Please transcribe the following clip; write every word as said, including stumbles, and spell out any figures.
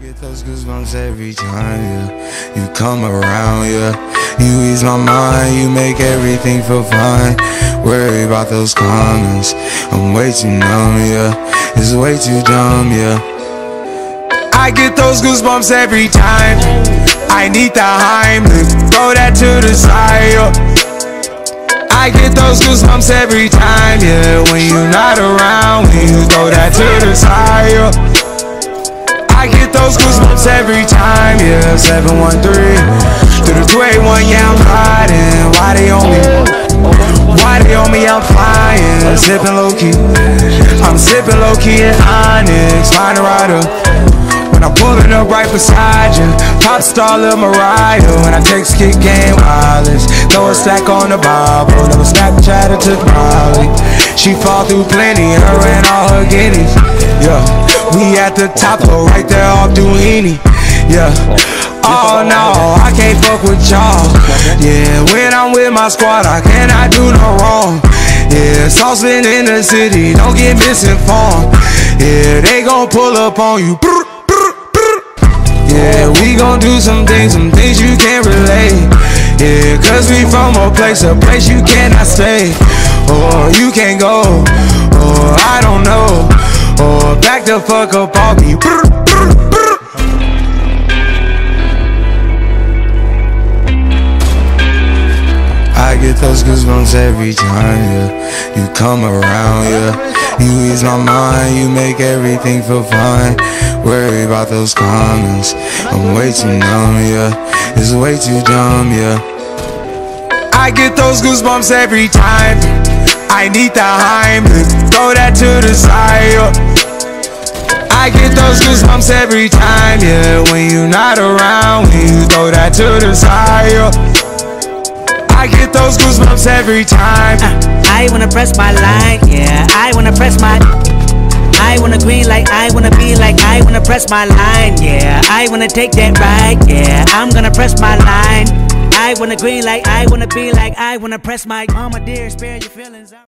get those goosebumps every time, yeah. You come around, yeah. You ease my mind, you make everything feel fine. Worry about those comments, I'm way too numb, yeah. It's way too dumb, yeah. I get those goosebumps every time. I need the Heimlich, throw that to the side, yeah. I get those goosebumps every time, yeah. When you're not around, when you throw that to the side, yeah. I get those goosebumps every time, yeah. seven one three through the two eight one, yeah, I'm riding. Why they on me? Why they on me? I'm flying, sipping low-key. I'm sipping low-key in Onyx, find a rider. When I'm pulling up right beside you, pop star Lil Mariah. When I text kick game wireless, throw a stack on the Bible. Never Snapchat or took Molly. She fall through plenty, her and all her guineas. Yeah, we at the top floor, right there off Duini. Yeah, oh no, I can't fuck with y'all. Yeah, when I'm with my squad, I cannot do no wrong. Yeah, saucepan in the city, don't get misinformed. Yeah, they gon' pull up on you. Yeah, we gon' do some things, some things you can't relate. Yeah, cause we from a place, a place you cannot stay. Or you can't go, or I don't know. Or back the fuck up on me. I get those goosebumps every time, yeah. You come around, yeah. You ease my mind, you make everything feel fine. Worry about those comments, I'm way too numb, yeah. It's way too dumb, yeah. I get those goosebumps every time. I need the Heimlich, throw that to the side, yeah. I get those goosebumps every time, yeah. When you're not around, when you throw that to the side, yeah. I get those goosebumps every time. uh, I wanna press my line, yeah. I wanna press my I wanna green like I wanna be like I wanna press my line, yeah. I wanna take that ride, yeah. I'm gonna press my line. I wanna green like I wanna be like I wanna press my mama dear, spare your feelings.